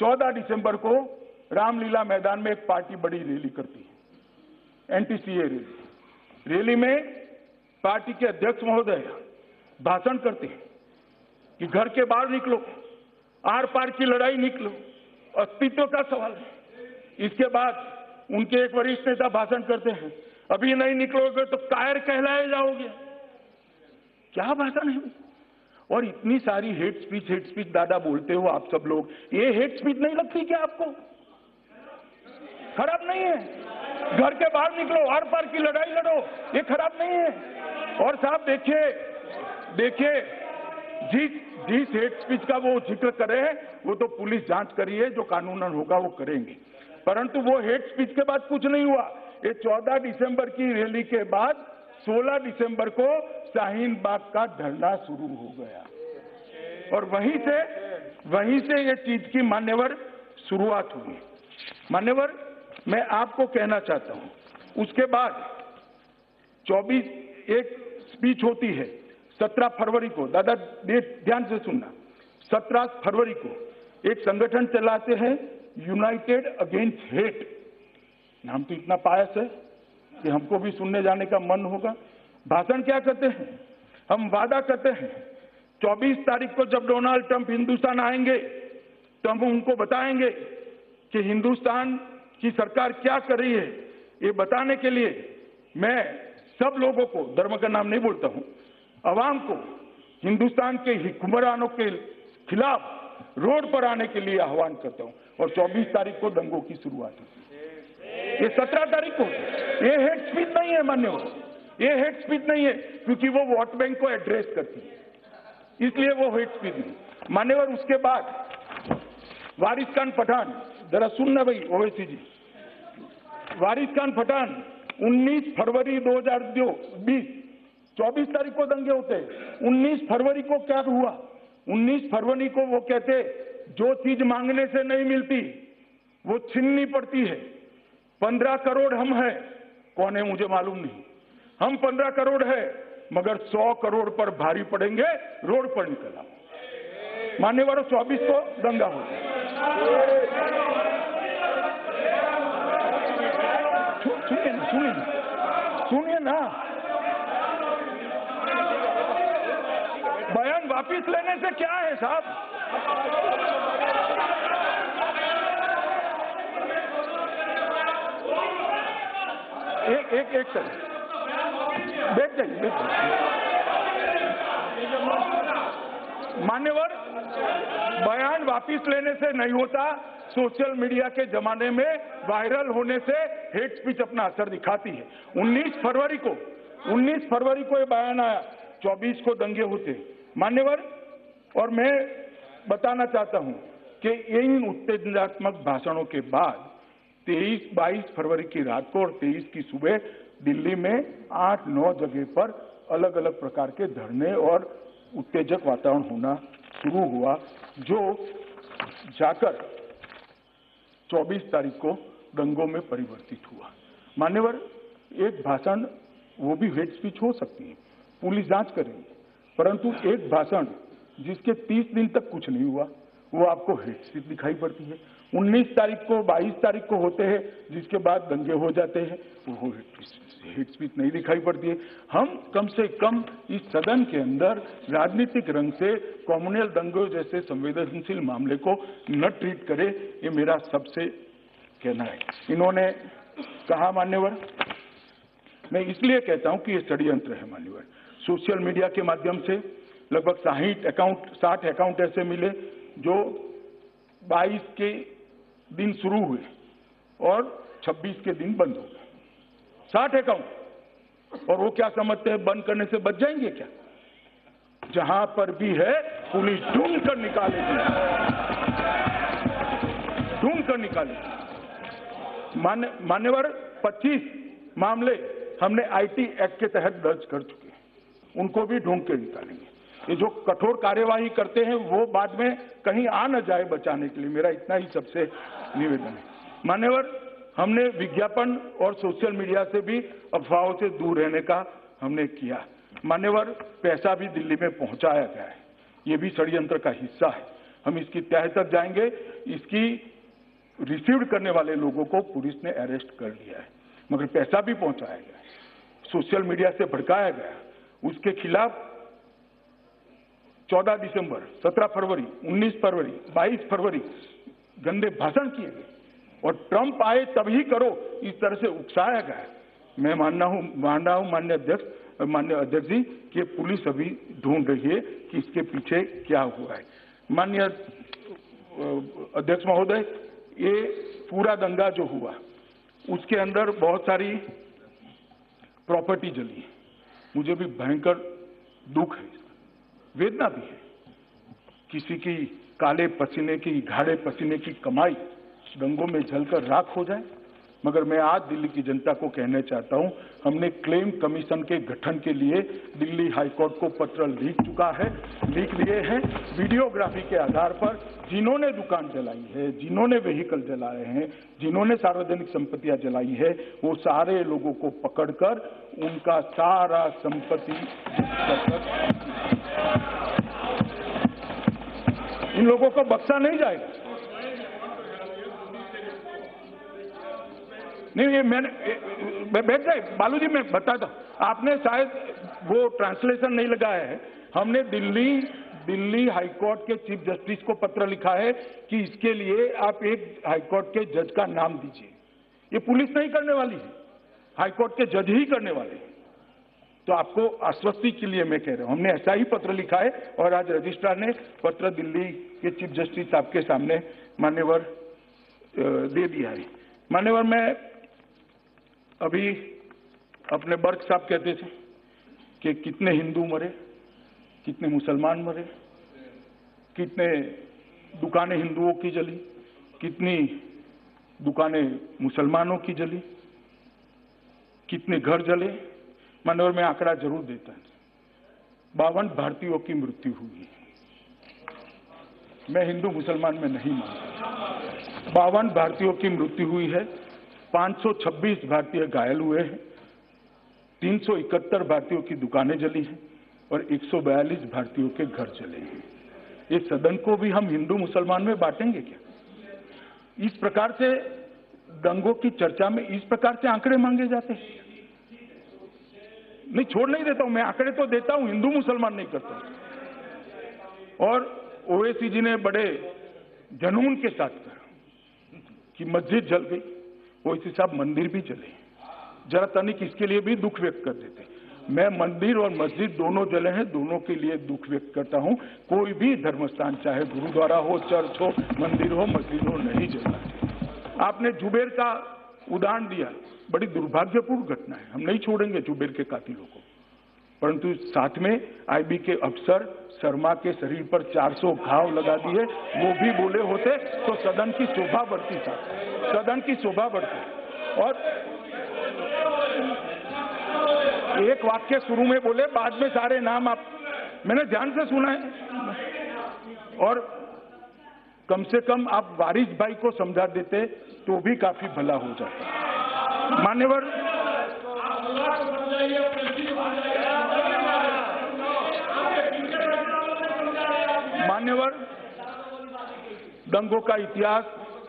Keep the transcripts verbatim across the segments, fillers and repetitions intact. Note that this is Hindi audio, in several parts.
चौदह दिसंबर को रामलीला मैदान में एक पार्टी बड़ी रैली करती है, anti C A. Rally rally party के अध्यक्ष महोदय भाषण करते हैं कि घर के बाहर निकलो, आर पार की लड़ाई निकलो, अस्तित्व का सवाल है। इसके बाद उनके एक वरिष्ठ नेता भाषण करते हैं, अभी नहीं निकलोगे तो कायर कहलाए जाओगे। क्या भाषण है? और इतनी सारी हेट स्पीच हेट स्पीच दादा बोलते हो आप सब लोग, ये हेट स्पीच नहीं लगती क्या आपको? खराब नहीं है? घर के बाहर निकलो, आर पार की लड़ाई लड़ो, ये खराब नहीं है? और साहब देखिए देखिए जिस जिस हेट स्पीच का वो जिक्र करे हैं वो तो पुलिस जांच करी है, जो कानूनन होगा वो करेंगे, परंतु वो हेट स्पीच के बाद कुछ नहीं हुआ। ये चौदह दिसंबर की रैली के बाद सोलह दिसंबर को शाहीन बाग का धरना शुरू हो गया और वहीं से वहीं से ये चीज की मान्यवर शुरुआत हुई। मान्यवर, मैं आपको कहना चाहता हूं, उसके बाद चौबीस एक स्पीच होती है सत्रह फरवरी को। दादा ध्यान से सुनना, सत्रह फरवरी को एक संगठन चलाते हैं यूनाइटेड अगेंस्ट हेट। नाम तो इतना पायस है कि हमको भी सुनने जाने का मन होगा। भाषण क्या करते हैं? हम वादा करते हैं चौबीस तारीख को जब डोनाल्ड ट्रंप हिंदुस्तान आएंगे तो हम उनको बताएंगे कि हिंदुस्तान की सरकार क्या कर रही है। ये बताने के लिए मैं सब लोगों को, धर्म का नाम नहीं बोलता हूं, अवाम को हिंदुस्तान के हुक्मरानों के खिलाफ रोड पर आने के लिए आह्वान करता हूं और चौबीस तारीख को दंगों की शुरुआत होगी। ये सत्रह तारीख को, ये हेट स्पीच नहीं है मान्यवर, ये हेट स्पीच नहीं है, क्योंकि वो वोट बैंक को एड्रेस करती है, इसलिए वो हेट स्पीच नहीं मान्यवर। उसके बाद वारिस खान पठान, जरा सुनना भाई ओवैसी जी, वारिस खान पठान उन्नीस फरवरी दो हजार बीस, चौबीस तारीख को दंगे होते हैं। उन्नीस फरवरी को क्या हुआ? उन्नीस फरवरी को वो कहते जो चीज मांगने से नहीं मिलती वो छीननी पड़ती है। पंद्रह करोड़ हम हैं, कौन है मुझे मालूम नहीं, हम पंद्रह करोड़ है मगर सौ करोड़ पर भारी पड़ेंगे, रोड पर निकला। मान्यवर, चौबीस को दंगा हो गया। सुनिए ना सुनिए ना सुनिए ना बयान वापिस लेने से क्या है साहब? एक एक एक सर बैठ जाइए बैठ जाइए। मान्यवर, बयान वापिस लेने से नहीं होता, सोशल मीडिया के जमाने में वायरल होने से हेट स्पीच अपना असर दिखाती है। उन्नीस फरवरी को उन्नीस फरवरी को ये बयान आया, चौबीस को दंगे होते मान्यवर। और मैं बताना चाहता हूं कि इन उत्तेजनात्मक भाषणों के बाद तेईस बाईस फरवरी की रात को और तेईस की सुबह दिल्ली में आठ नौ जगह पर अलग अलग प्रकार के धरने और उत्तेजक वातावरण होना शुरू हुआ, जो जाकर चौबीस तारीख को दंगों में परिवर्तित हुआ। मान्यवर, एक भाषण वो भी हेट स्पीच हो सकती है, पुलिस जांच करेगी, परंतु एक भाषण जिसके तीस दिन तक कुछ नहीं हुआ वो आपको हेट स्पीच दिखाई पड़ती है। उन्नीस तारीख को बाईस तारीख को होते हैं जिसके बाद दंगे हो जाते हैं, वो हेट स्पीच नहीं दिखाई पड़ती है। हम कम से कम इस सदन के अंदर राजनीतिक रंग से कॉम्युनल दंगों जैसे संवेदनशील मामले को न ट्रीट करें, ये मेरा सबसे कहना है। इन्होंने कहा मान्यवर, मैं इसलिए कहता हूं कि ये षड्यंत्र है मान्यवर। सोशल मीडिया के माध्यम से लगभग साठ अकाउंट साठ अकाउंट ऐसे मिले जो बाईस के दिन शुरू हुए और छब्बीस के दिन बंद हो गए। साठ अकाउंट, और वो क्या समझते हैं बंद करने से बच जाएंगे क्या? जहां पर भी है पुलिस ढूंढ कर निकालेगी, ढूंढ कर निकालेगी। मान्य मान्यवर, पच्चीस मामले हमने आईटी एक्ट के तहत दर्ज कर चुके हैं, उनको भी ढूंढ के निकालेंगे। ये जो कठोर कार्यवाही करते हैं वो बाद में कहीं आ न जाए बचाने के लिए, मेरा इतना ही सबसे निवेदन है। मान्यवर, हमने विज्ञापन और सोशल मीडिया से भी अफवाहों से दूर रहने का हमने किया। मान्यवर, पैसा भी दिल्ली में पहुंचाया गया है, ये भी षड्यंत्र का हिस्सा है। हम इसकी तह तक जाएंगे। इसकी रिसीव करने वाले लोगों को पुलिस ने अरेस्ट कर लिया है, मगर पैसा भी पहुंचाया गया, सोशल मीडिया से भड़काया गया। उसके खिलाफ चौदह दिसंबर, सत्रह फरवरी, उन्नीस फरवरी, बाईस फरवरी गंदे भाषण किए गए और ट्रंप आए तभी करो, इस तरह से उकसाया गया। मैं मानना हूं मान रहा हूं माननीय अध्यक्ष माननीय अध्यक्ष जी कि पुलिस अभी ढूंढ रही है कि इसके पीछे क्या हुआ है। माननीय अध्यक्ष महोदय, ये पूरा दंगा जो हुआ उसके अंदर बहुत सारी प्रॉपर्टी जली है, मुझे भी भयंकर दुख है, वेदना भी है। किसी की काले पसीने की, गाढ़े पसीने की कमाई दंगों में जलकर राख हो जाए। मगर मैं आज दिल्ली की जनता को कहना चाहता हूं, हमने क्लेम कमीशन के गठन के लिए दिल्ली हाईकोर्ट को पत्र लिख चुका है लिख लिए हैं। वीडियोग्राफी के आधार पर जिन्होंने दुकान जलाई है, जिन्होंने व्हीकल जलाए हैं, जिन्होंने सार्वजनिक संपत्तियां जलाई है, वो सारे लोगों को पकड़कर उनका सारा संपत्ति इन लोगों को बख्शा नहीं जाएगा। नहीं, ये मैंने बैठ जाए बालू जी, मैं बताता हूं, आपने शायद वो ट्रांसलेशन नहीं लगाया है। हमने दिल्ली दिल्ली हाईकोर्ट के चीफ जस्टिस को पत्र लिखा है कि इसके लिए आप एक हाईकोर्ट के जज का नाम दीजिए। ये पुलिस नहीं करने वाली है, हाईकोर्ट के जज ही करने वाले हैं। तो आपको आश्वस्ति के लिए मैं कह रहा हूं, हमने ऐसा ही पत्र लिखा है और आज रजिस्ट्रार ने पत्र दिल्ली के चीफ जस्टिस आपके सामने मान्यवर दे दिया है। मान्यवर, मैं अभी अपने बर्क साहब कहते थे कि कितने हिंदू मरे, कितने मुसलमान मरे, कितने दुकानें हिंदुओं की जली, कितनी दुकानें मुसलमानों की जली, कितने घर जले। मानवर में आंकड़ा जरूर देता है, बावन भारतीयों की मृत्यु हुई। मैं हिंदू मुसलमान में नहीं मानता। बावन भारतीयों की मृत्यु हुई है, पांच सौ छब्बीस भारतीय घायल हुए हैं, तीन सौ इकहत्तर भारतीयों की दुकानें जली हैं और एक सौ बयालीस भारतीयों के घर जले हैं। ये सदन को भी हम हिंदू मुसलमान में बांटेंगे क्या? इस प्रकार से दंगों की चर्चा में इस प्रकार से आंकड़े मांगे जाते हैं? नहीं, छोड़ नहीं देता हूं, मैं आंकड़े तो देता हूं, हिंदू मुसलमान नहीं करता। और ओवैसी जी ने बड़े जुनून के साथ कहा कि मस्जिद जल गई, ओवैसी साहब मंदिर भी जले। जरा तनिक इसके लिए भी दुख व्यक्त कर देते। मैं मंदिर और मस्जिद दोनों जले हैं, दोनों के लिए दुख व्यक्त करता हूं। कोई भी धर्मस्थान, चाहे गुरुद्वारा हो, चर्च हो, मंदिर हो, मस्जिद हो, नहीं जलना चाहिए। आपने जुबेर का उदाहरण दिया, बड़ी दुर्भाग्यपूर्ण घटना है, हम नहीं छोड़ेंगे जुबेर के कातिलों को। परंतु साथ में आईबी के अफसर शर्मा के शरीर पर चार सौ घाव लगा दिए, वो भी बोले होते तो सदन की शोभा बढ़ती, साथ सदन की शोभा बढ़ती। और एक वाक्य शुरू में बोले, बाद में सारे नाम आप, मैंने ध्यान से सुना है। और कम से कम आप वारिस भाई को समझा देते तो भी काफी भला हो जाता। मान्यवर, मान्यवर, दंगों का इतिहास,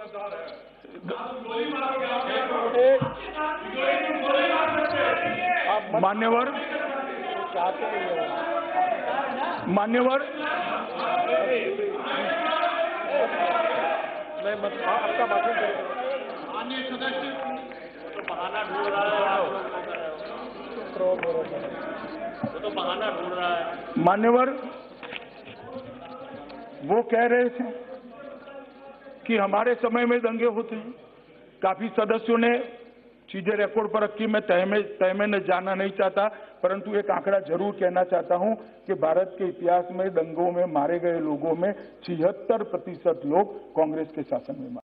मान्यवर मान्यवर मैं आपका भाषण माननीय सदस्य तो बहाना ढूंढ रहा है, वो तो बहाना ढूंढ रहा है। मान्यवर, वो कह रहे थे कि हमारे समय में दंगे होते हैं। काफी सदस्यों ने चीजें रिकॉर्ड पर रखी, मैं तय में तय में जाना नहीं चाहता, परंतु एक आंकड़ा जरूर कहना चाहता हूं कि भारत के इतिहास में दंगों में मारे गए लोगों में छिहत्तर प्रतिशत लोग कांग्रेस के शासन में मारे।